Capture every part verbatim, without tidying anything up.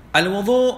الوضوء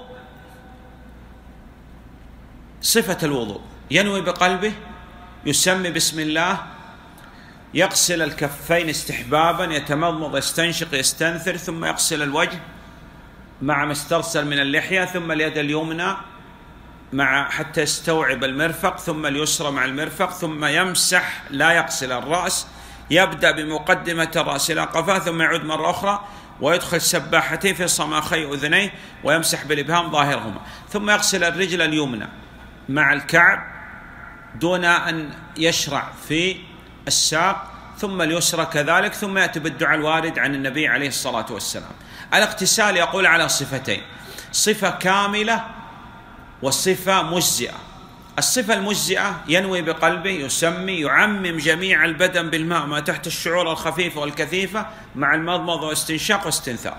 صفة الوضوء: ينوي بقلبه، يسمي بسم الله، يغسل الكفين استحبابا، يتمضمض، يستنشق، يستنثر، ثم يغسل الوجه مع ما استرسل من اللحية، ثم اليد اليمنى مع حتى يستوعب المرفق، ثم اليسرى مع المرفق، ثم يمسح، لا يغسل الرأس، يبدأ بمقدمة الرأس إلى قفاه، ثم يعود مرة أخرى ويدخل سباحتيه في صماخي أذنيه ويمسح بالإبهام ظاهرهما، ثم يغسل الرجل اليمنى مع الكعب دون أن يشرع في الساق، ثم اليسرى كذلك، ثم يأتي بالدعاء الوارد عن النبي عليه الصلاة والسلام. الاغتسال يقول على صفتين: صفة كاملة والصفة مجزئة. الصفة المجزئة: ينوي بقلبه، يسمي، يعمم جميع البدن بالماء ما تحت الشعور الخفيفة والكثيفة مع المضمضة واستنشاق واستنثار.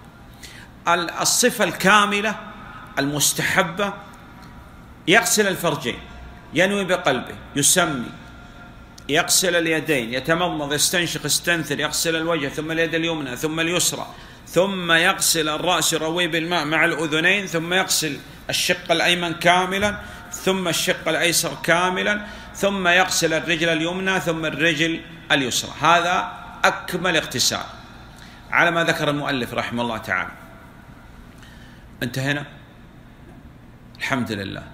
الصفة الكاملة المستحبة: يغسل الفرجين، ينوي بقلبه، يسمي، يغسل اليدين، يتمضمض، يستنشق، يستنثر، يغسل الوجه، ثم اليد اليمنى، ثم اليسرى، ثم يغسل الرأس، يرويه بالماء مع الأذنين، ثم يغسل الشق الأيمن كاملا، ثم الشق الأيسر كاملا، ثم يغسل الرجل اليمنى، ثم الرجل اليسرى. هذا أكمل اغتسال على ما ذكر المؤلف رحمه الله تعالى. انتهينا؟ الحمد لله.